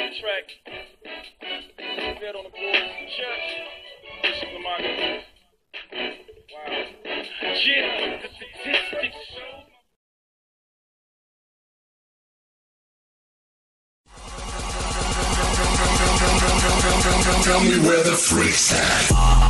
track. Fed on the boards of the church. Bishop Lamar. Wow. Yeah, the statistics show. Tell me where the freaks at.